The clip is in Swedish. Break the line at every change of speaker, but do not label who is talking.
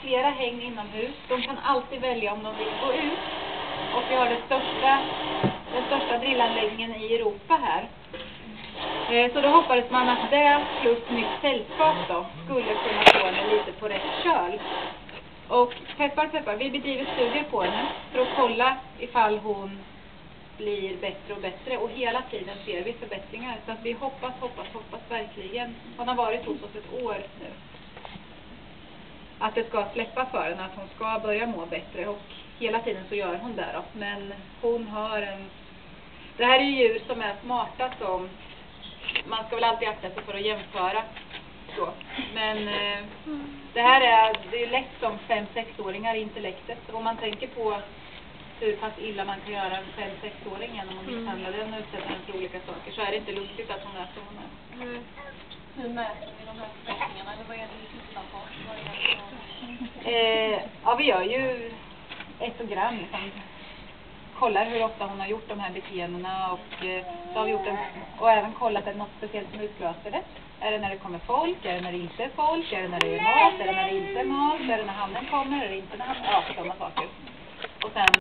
flera hägn inomhus. De kan alltid välja om de vill gå ut. Och vi har den största drillanläggningen i Europa här. Så då hoppades man att det plus nytt sällskap då skulle kunna få henne lite på rätt köl. Och peppar, vi bedriver studier på henne för att kolla ifall hon blir bättre och bättre. Och hela tiden ser vi förbättringar. Så att vi hoppas verkligen. Hon har varit hos oss ett år nu. Att det ska släppa för henne, att hon ska börja må bättre. Och hela tiden så gör hon det då. Men hon har det här är ju djur som är smarta som... Man ska väl alltid akta sig för att jämföra. Så. Men det här är lätt som 5-6-åringar i intellektet. Om man tänker på hur pass illa man kan göra en 5-6-åring genom att misshandla den och utsätta den för olika saker, så är det inte lustigt att hon är så hon är.
Hur mäter ni de här förbättringarna? Eller vad är det du tittar på?
Ja, vi gör ju etogram liksom. Kollar hur ofta hon har gjort de här beteendena och så har vi gjort och även kollat att något speciellt som utlöser det. Är det när det kommer folk? Är det när det inte är folk? Är det när det är mat? Är det när det inte är mat? Är det när handen kommer? Är det inte när handen? Ja, sådana saker. Och sen